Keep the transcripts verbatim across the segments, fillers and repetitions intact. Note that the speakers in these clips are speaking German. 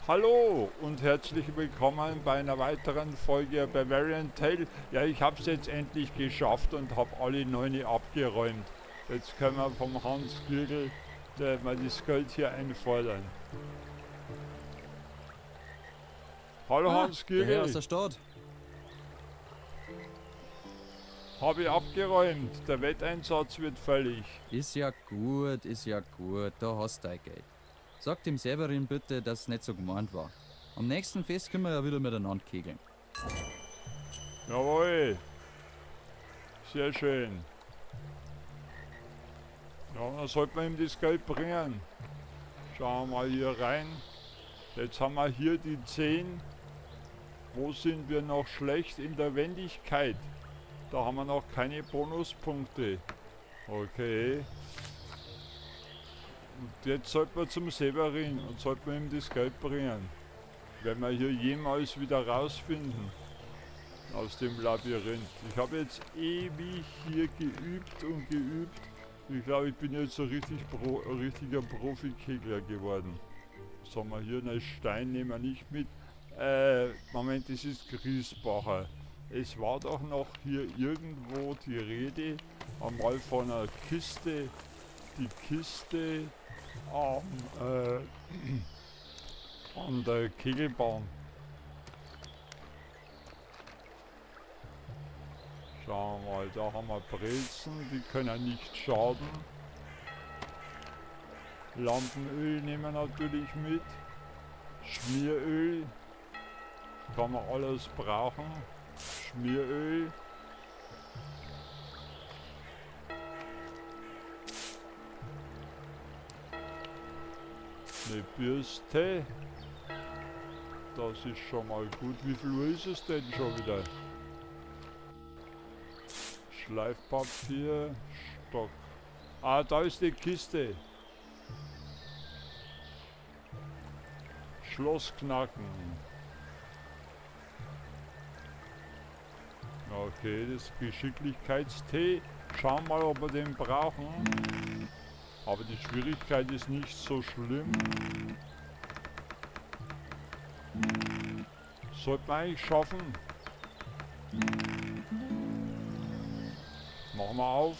Hallo und herzlich willkommen bei einer weiteren Folge Bavarian Tale. Ja, ich habe es jetzt endlich geschafft und habe alle Neune abgeräumt. Jetzt können wir vom Hans Gürgel der, mal das Geld hier einfordern. Hallo Ah, Hans der Herr aus Gürgel, der Stadt. habe ich abgeräumt. Der Wetteinsatz wird fällig. Ist ja gut, ist ja gut, da hast du dein Geld. Sag dem Severin bitte, dass es nicht so gemeint war. Am nächsten Fest können wir ja wieder miteinander kegeln. Jawohl, sehr schön. Ja, dann sollte man ihm das Geld bringen. Schauen wir mal hier rein. Jetzt haben wir hier die zehn. Wo sind wir noch schlecht? In der Wendigkeit. Da haben wir noch keine Bonuspunkte. Okay. Und jetzt sollten wir zum Severin und sollten wir ihm das Geld bringen. Werden wir hier jemals wieder rausfinden aus dem Labyrinth. Ich habe jetzt ewig hier geübt und geübt. Ich glaube, ich bin jetzt so richtig Pro, richtiger Profikegler geworden. Was haben wir hier? Einen Stein nehmen wir nicht mit. Äh, Moment, das ist Griesbacher. Es war doch noch hier irgendwo die Rede, einmal von einer Kiste, die Kiste am, äh, an der Kegelbahn. Schauen wir mal, da haben wir Brezen, die können nicht schaden. Lampenöl nehmen wir natürlich mit. Schmieröl kann man alles brauchen. Schmieröl. Eine Bürste. Das ist schon mal gut. Wie viel Uhr ist es denn schon wieder? Schleifpapier, Stock. Ah, da ist die Kiste. Schloss knacken. Okay, das Geschicklichkeitstee. Schauen wir mal, ob wir den brauchen. Aber die Schwierigkeit ist nicht so schlimm. Sollte man eigentlich schaffen. Machen wir auf.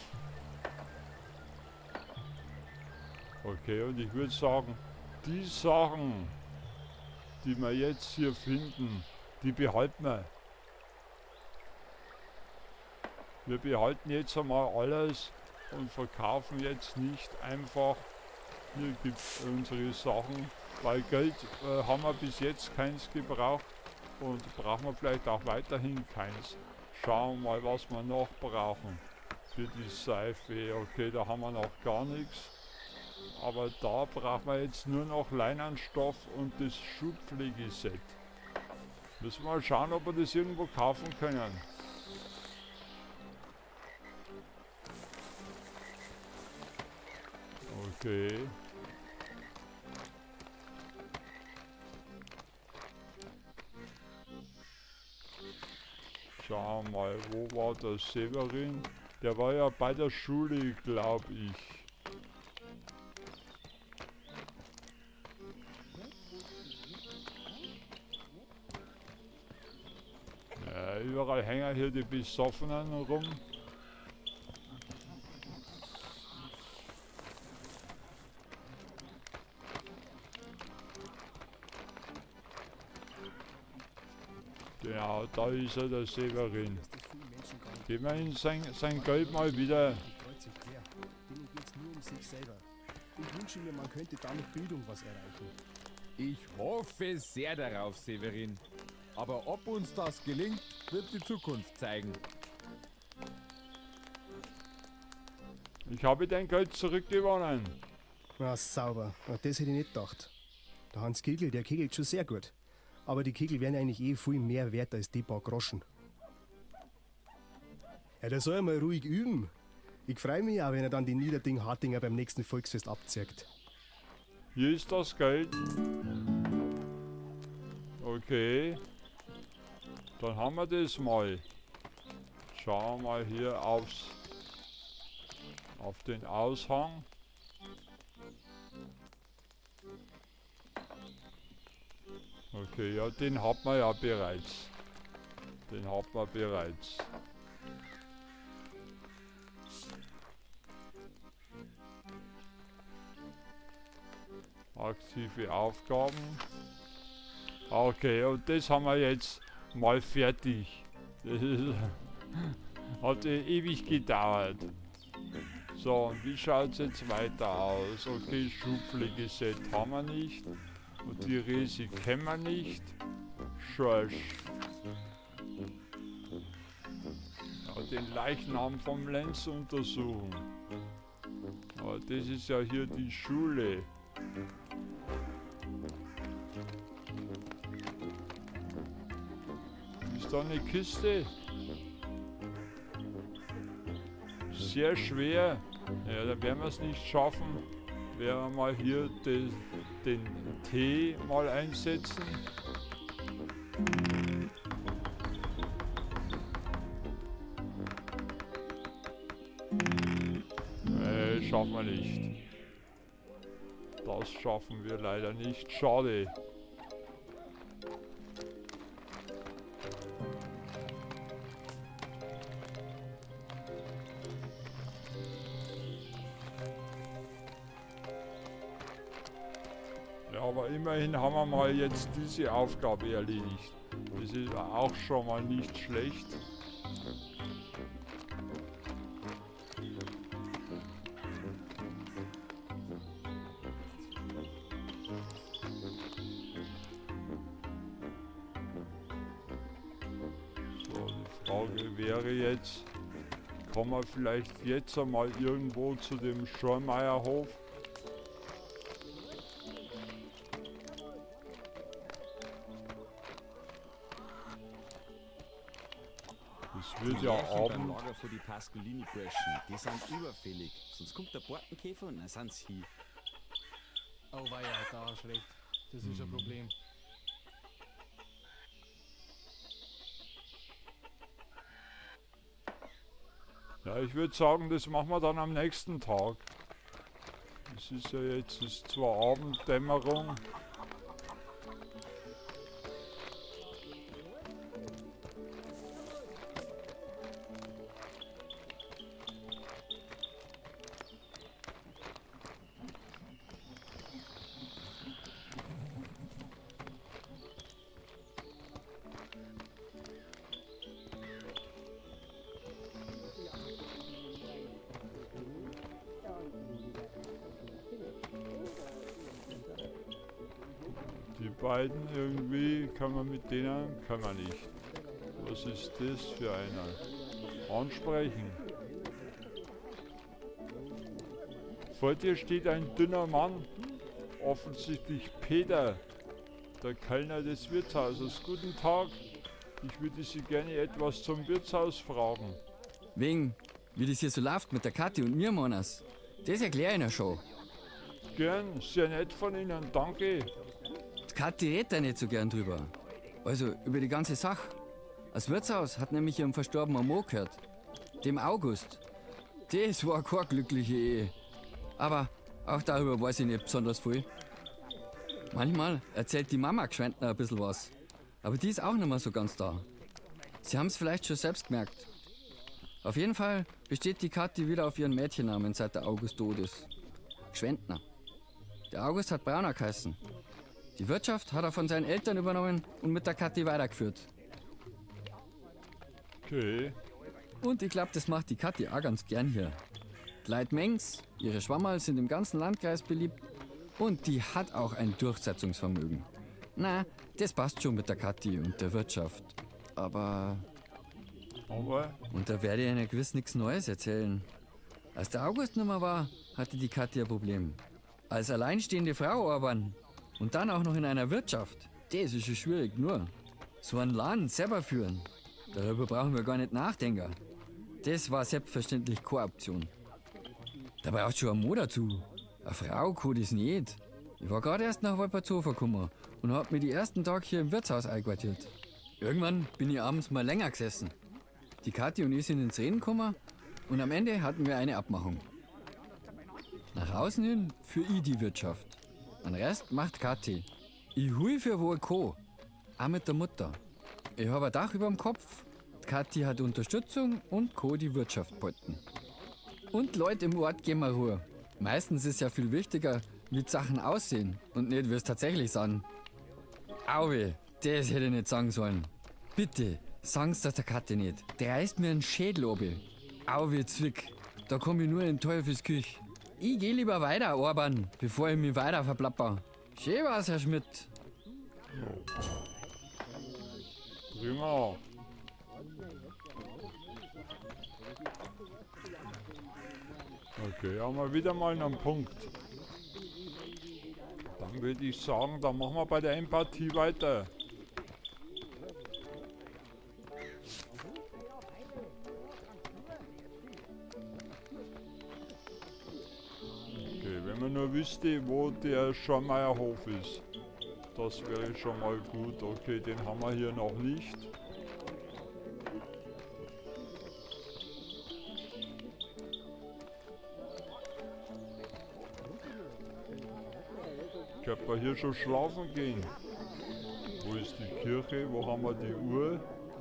Okay, und ich würde sagen, die Sachen, die wir jetzt hier finden, die behalten wir. Wir behalten jetzt einmal alles und verkaufen jetzt nicht einfach hier gibt unsere Sachen, weil Geld äh, haben wir bis jetzt keins gebraucht und brauchen wir vielleicht auch weiterhin keins. Schauen wir mal, was wir noch brauchen für die Seife. Okay, da haben wir noch gar nichts. Aber da brauchen wir jetzt nur noch Leinenstoff und das Schubpflegeset. Müssen wir mal schauen, ob wir das irgendwo kaufen können. Okay. Schauen wir mal, wo war der Severin? Der war ja bei der Schule, glaube ich. Ja, überall hängen hier die Besoffenen rum. Genau, da ist er, der Severin. Geben wir ihm sein, sein Geld mal wieder. Denen geht's nur um sich selber. Ich wünsche mir, man könnte da mit Bildung was erreichen. Ich hoffe sehr darauf, Severin. Aber ob uns das gelingt, wird die Zukunft zeigen. Ich habe dein Geld zurückgewonnen. Na, sauber. Na, das hätte ich nicht gedacht. Der Hans Kegel, der kegelt schon sehr gut. Aber die Kegel wären eigentlich eh viel mehr wert als die paar Groschen. Ja, der soll ja mal ruhig üben. Ich freue mich auch, wenn er dann die Niederding-Hartinger beim nächsten Volksfest abzirkt. Hier ist das Geld. Okay. Dann haben wir das mal. Schauen wir mal hier aufs, auf den Aushang. Okay, ja, den hat man ja bereits. Den hat man bereits. Aktive Aufgaben. Okay, und das haben wir jetzt mal fertig. Das ist, hat eh ewig gedauert. So, und wie schaut es jetzt weiter aus? Okay, Schubpflegeset haben wir nicht. Und die Resi kennen wir nicht. Schorsch. Ja, den Leichnam vom Lenz untersuchen. Aber das ist ja hier die Schule. Ist da eine Kiste? Sehr schwer. Ja, da werden wir es nicht schaffen. Werden wir mal hier den, den T mal einsetzen. Nee, schaffen wir nicht. Das schaffen wir leider nicht. Schade. Ja, aber immerhin haben wir mal jetzt diese Aufgabe erledigt. Das ist auch schon mal nicht schlecht. So, die Frage wäre jetzt, kommen wir vielleicht jetzt einmal irgendwo zu dem Schormeierhof? Es wird ja Abend. Lager für die Pascolini-Burschen, die sind überfällig. Sonst kommt der Borkenkäfer und dann sind sie hier. Oh weia, da schlecht. Das ist ein Problem. Ja, ich würde sagen, das machen wir dann am nächsten Tag. Es ist ja jetzt, es ist zwar Abenddämmerung. Die beiden irgendwie, kann man mit denen, kann man nicht. Was ist das für einer? Ansprechen. Vor dir steht ein dünner Mann, offensichtlich Peter, der Kellner des Wirtshauses. Guten Tag, ich würde Sie gerne etwas zum Wirtshaus fragen. Wegen, wie das hier so läuft mit der Kathi und mir, Mannes. Das erkläre ich Ihnen schon. Gern, sehr nett von Ihnen, danke. Die Kathi redet da nicht so gern drüber. Also über die ganze Sache. Das Wirtshaus hat nämlich ihrem verstorbenen Mo gehört. Dem August. Das war keine glückliche Ehe. Aber auch darüber weiß ich nicht besonders viel. Manchmal erzählt die Mama Gschwendner ein bisschen was. Aber die ist auch nicht mehr so ganz da. Sie haben es vielleicht schon selbst gemerkt. Auf jeden Fall besteht die Kathi wieder auf ihren Mädchennamen, seit der August tot ist. Gschwendner. Der August hat Brauner geheißen. Die Wirtschaft hat er von seinen Eltern übernommen und mit der Kathi weitergeführt. Okay. Und ich glaube, das macht die Kathi auch ganz gern hier. Die Leute Mengs, ihre Schwammerl sind im ganzen Landkreis beliebt und die hat auch ein Durchsetzungsvermögen. Na, das passt schon mit der Kathi und der Wirtschaft. Aber... Aber? Und da werde ich Ihnen gewiss nichts Neues erzählen. Als der August nicht mehr war, hatte die Kathi ein Problem. Als alleinstehende Frau aber und dann auch noch in einer Wirtschaft, das ist schon schwierig nur. So einen Laden selber führen, darüber brauchen wir gar nicht nachdenken. Das war selbstverständlich keine Option. Da braucht schon ein Mo dazu. Eine Frau kann das nicht. Ich war gerade erst nach Wolpertshofen gekommen und hab mir die ersten Tage hier im Wirtshaus einquartiert. Irgendwann bin ich abends mal länger gesessen. Die Kathi und ich sind ins Reden gekommen und am Ende hatten wir eine Abmachung. Nach außen hin für ich die Wirtschaft. Den Rest macht Kathi. Ich hui für wo ich kann. auch mit der Mutter. Ich habe ein Dach über dem Kopf, die Kathi hat Unterstützung und Co. die Wirtschaft behalten. Und Leute im Ort geben mir Ruhe. Meistens ist ja viel wichtiger, wie die Sachen aussehen und nicht, wie es tatsächlich sind. Auwe, das hätte ich nicht sagen sollen. Bitte, sag's das der Kathi nicht. Der reißt mir einen Schädel obi. Auwe, Zwick, da komm ich nur in Teufelsküch. Ich geh lieber weiter arbeiten, bevor ich mich weiter verplapper. Schön war's, Herr Schmidt. Prima. Okay, haben wir wieder mal einen Punkt. Dann würde ich sagen, dann machen wir bei der Empathie weiter. Okay, wenn man nur wüsste, wo der Schormeierhof ist. Das wäre schon mal gut. Okay, den haben wir hier noch nicht. Könnte man hier schon schlafen gehen? Wo ist die Kirche? Wo haben wir die Uhr?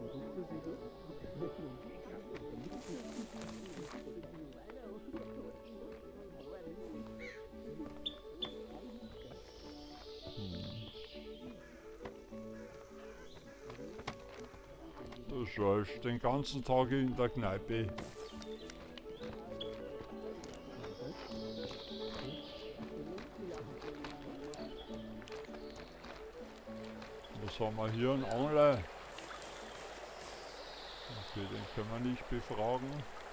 Du schaust den ganzen Tag in der Kneipe. Was haben wir hier? Ein Angler. Okay, den können wir nicht befragen.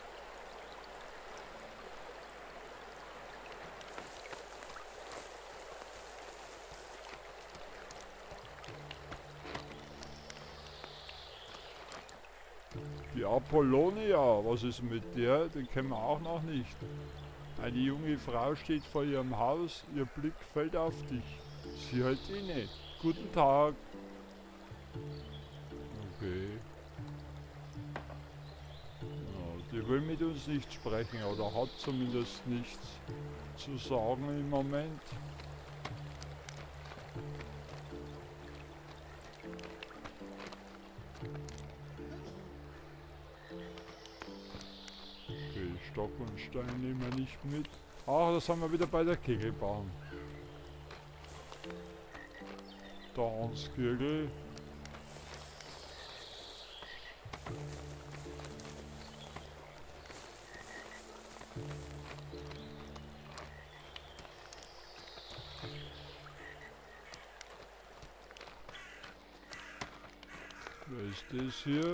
Die Apollonia, was ist mit der? Den kennen wir auch noch nicht. Eine junge Frau steht vor ihrem Haus, ihr Blick fällt auf dich. Sie hält inne. Guten Tag. Okay. Ja, die will mit uns nicht sprechen oder hat zumindest nichts zu sagen im Moment. Okay, Stock und Stein nehmen wir nicht mit. Ach, das haben wir wieder bei der Kegelbahn. Der Anskirgel. Wer ist das hier?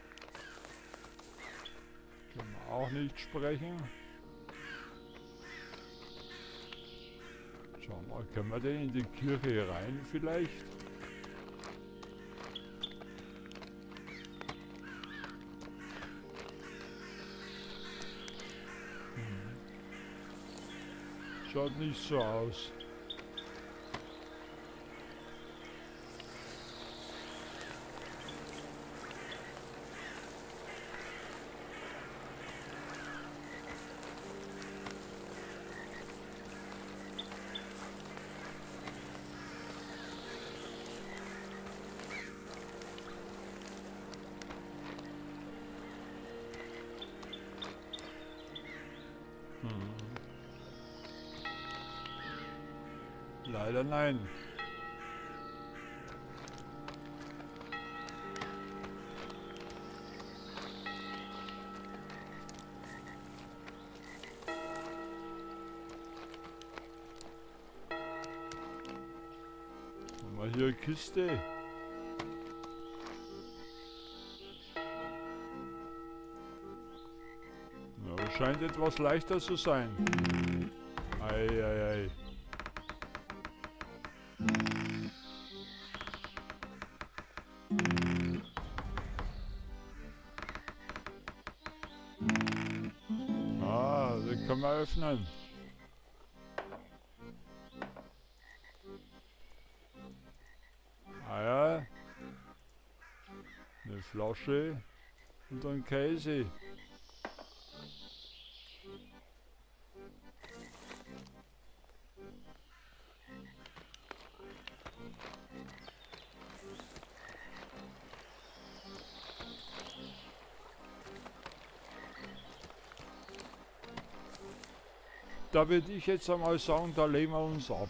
Können wir auch nicht sprechen. Schauen wir mal, können wir denn in die Kirche rein vielleicht? Hm. Schaut nicht so aus. Leider nein. Haben wir hier eine Kiste? Ja, scheint etwas leichter zu sein. Ei, ei, ei. Ah, den können wir öffnen. Ah ja. Eine Flasche und ein Käse. da würde ich jetzt einmal sagen, da lehnen wir uns ab.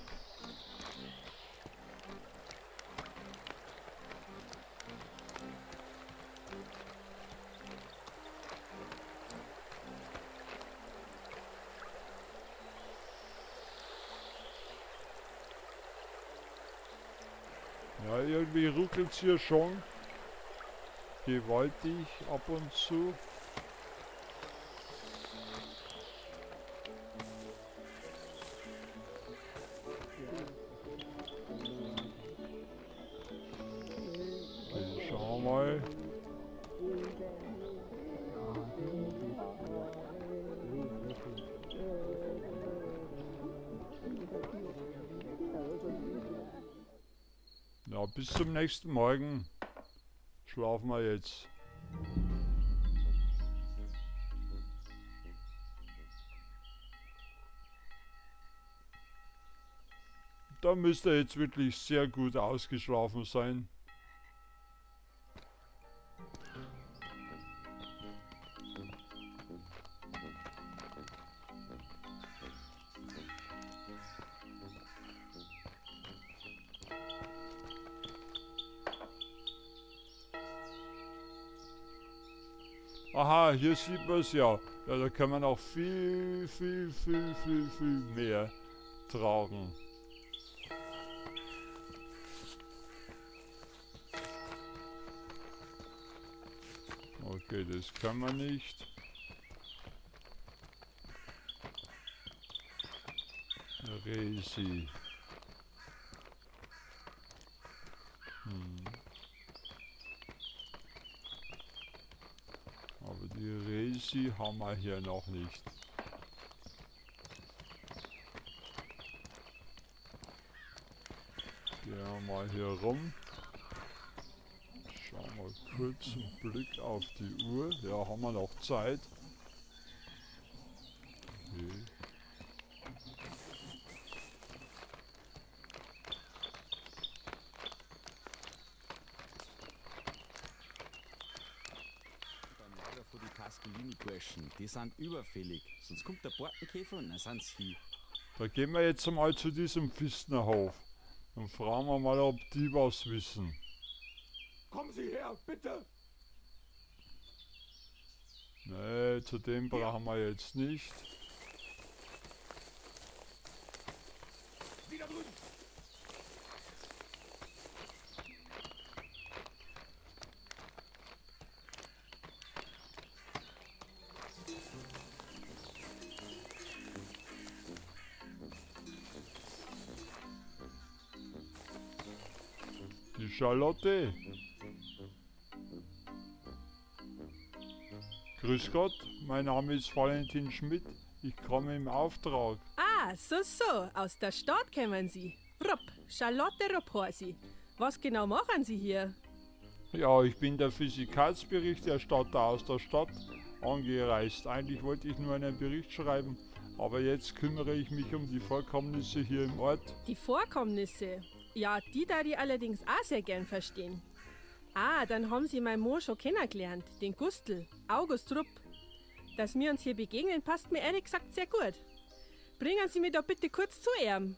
Ja, irgendwie ruckelt es hier schon gewaltig ab und zu. Also schauen wir mal. Ja, bis zum nächsten Morgen schlafen wir jetzt. Da müsste er jetzt wirklich sehr gut ausgeschlafen sein. Aha, hier sieht man es ja. Ja, da kann man auch viel, viel, viel, viel, viel mehr tragen. Okay, das kann man nicht. Resi. Hm. Aber die Resi haben wir hier noch nicht. Gehen wir mal hier rum. Schauen wir kurz einen Blick auf die Uhr. Ja, haben wir noch Zeit. Okay. Die Pascolini-Burschen, die sind überfällig. Sonst kommt der Borkenkäfer und dann sind sie hier. Da gehen wir jetzt mal zu diesem Pfistnerhof. Und fragen wir mal, ob die was wissen. Kommen Sie her, bitte! Nee, zu dem brauchen wir jetzt nicht. Wieder drüben! Die Charlotte. Grüß Gott, mein Name ist Valentin Schmidt. Ich komme im Auftrag. Ah, so, so, aus der Stadt kommen Sie. Rupp, Charlotte Rupp heißt Sie. Was genau machen Sie hier? Ja, ich bin der Physikalsberichterstatter aus der Stadt angereist. Eigentlich wollte ich nur einen Bericht schreiben, aber jetzt kümmere ich mich um die Vorkommnisse hier im Ort. Die Vorkommnisse? Ja, die da die allerdings auch sehr gern verstehen. Ah, dann haben Sie meinen Mo schon kennengelernt, den Gustl, August Rupp. Dass wir uns hier begegnen, passt mir ehrlich gesagt sehr gut. Bringen Sie mich da bitte kurz zu ihm.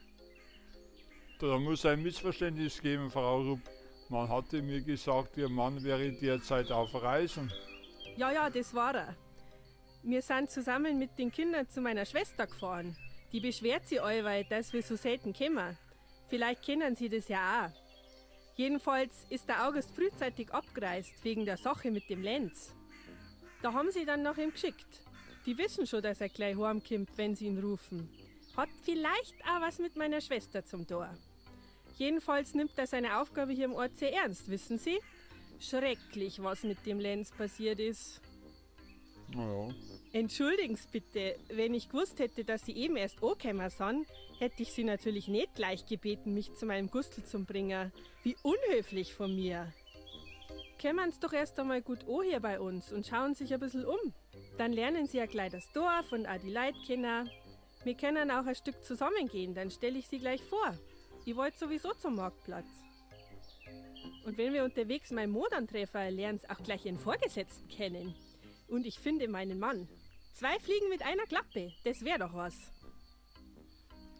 Da muss ein Missverständnis geben, Frau Rupp. Man hatte mir gesagt, Ihr Mann wäre derzeit auf Reisen. Ja, ja, das war er. Wir sind zusammen mit den Kindern zu meiner Schwester gefahren. Die beschwert sich allweil, dass wir so selten kommen. Vielleicht kennen Sie das ja auch. Jedenfalls ist der August frühzeitig abgereist, wegen der Sache mit dem Lenz. Da haben sie dann nach ihm geschickt. Die wissen schon, dass er gleich heimkommt, wenn sie ihn rufen. Hat vielleicht auch was mit meiner Schwester zum Tor. Jedenfalls nimmt er seine Aufgabe hier im Ort sehr ernst, wissen Sie? Schrecklich, was mit dem Lenz passiert ist. Naja. Entschuldigen Sie bitte, wenn ich gewusst hätte, dass Sie eben erst angekommen sind, hätte ich Sie natürlich nicht gleich gebeten, mich zu meinem Gustl zu bringen. Wie unhöflich von mir. Kommen Sie doch erst einmal gut an hier bei uns und schauen sich ein bisschen um. Dann lernen Sie ja gleich das Dorf und auch die Leute kennen. Wir können auch ein Stück zusammengehen, dann stelle ich Sie gleich vor. Ich wollte sowieso zum Marktplatz. Und wenn wir unterwegs meinen Mo dann treffen, lernen Sie auch gleich Ihren Vorgesetzten kennen. Und ich finde meinen Mann. Zwei Fliegen mit einer Klappe, das wäre doch was.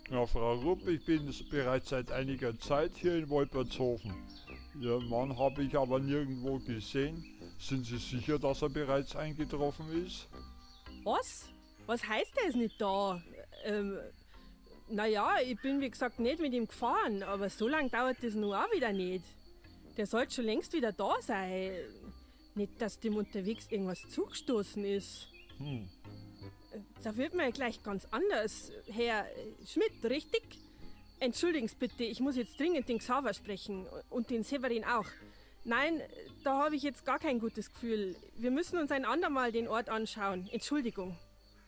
Ja, Frau Rupp, ich bin bereits seit einiger Zeit hier in Wolpertshofen. Ihren Mann habe ich aber nirgendwo gesehen. Sind Sie sicher, dass er bereits eingetroffen ist? Was? Was heißt er ist nicht da? Ähm, naja, ich bin wie gesagt nicht mit ihm gefahren, aber so lange dauert das nun auch wieder nicht. Der sollte schon längst wieder da sein. Nicht, dass dem unterwegs irgendwas zugestoßen ist. Hm. Da wird man ja gleich ganz anders. Herr Schmidt, richtig? Entschuldigen Sie bitte, ich muss jetzt dringend den Xaver sprechen und den Severin auch. Nein, da habe ich jetzt gar kein gutes Gefühl. Wir müssen uns ein andermal den Ort anschauen. Entschuldigung.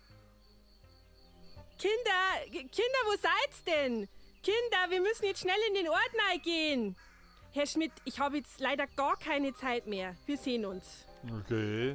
Kinder, Kinder, wo seid's denn? Kinder, wir müssen jetzt schnell in den Ort gehen. Herr Schmidt, ich habe jetzt leider gar keine Zeit mehr. Wir sehen uns. Okay.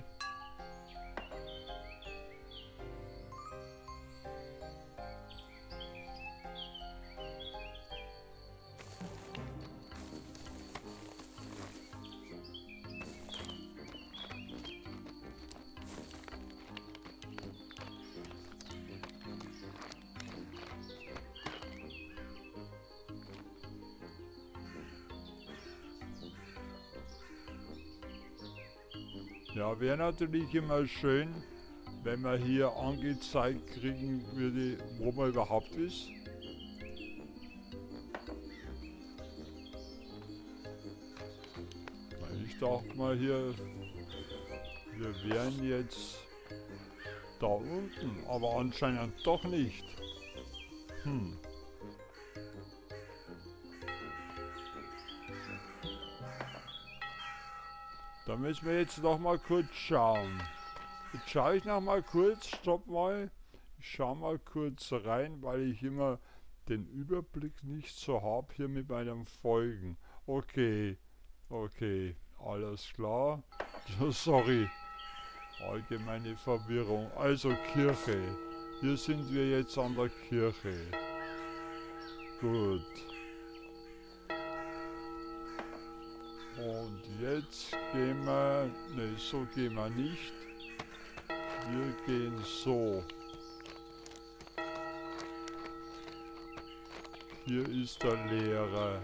Ja, wäre natürlich immer schön, wenn man hier angezeigt kriegen würde, wo man überhaupt ist. Ich dachte mal hier, wir wären jetzt da unten, aber anscheinend doch nicht. Hm. Da müssen wir jetzt noch mal kurz schauen. Jetzt schaue ich noch mal kurz, stopp mal. Ich schaue mal kurz rein, weil ich immer den Überblick nicht so habe hier mit meinen Folgen. Okay, okay, alles klar. Sorry, allgemeine Verwirrung. Also Kirche. Hier sind wir jetzt an der Kirche. Gut. Und jetzt gehen wir, ne, so gehen wir nicht. Wir gehen so. Hier ist der Lehrer.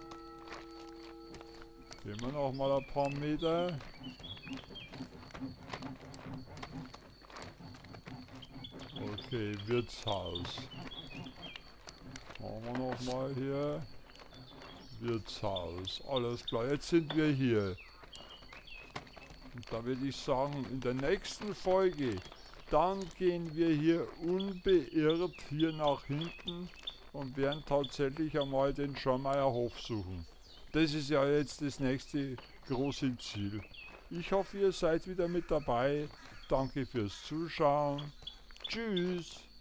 Gehen wir noch mal ein paar Meter. Okay, Wirtshaus. Machen wir noch mal hier. Wirtshaus. Alles klar, jetzt sind wir hier. Und da würde ich sagen, in der nächsten Folge, dann gehen wir hier unbeirrt hier nach hinten und werden tatsächlich einmal den Schormeierhof suchen. Das ist ja jetzt das nächste große Ziel. Ich hoffe, ihr seid wieder mit dabei. Danke fürs Zuschauen. Tschüss.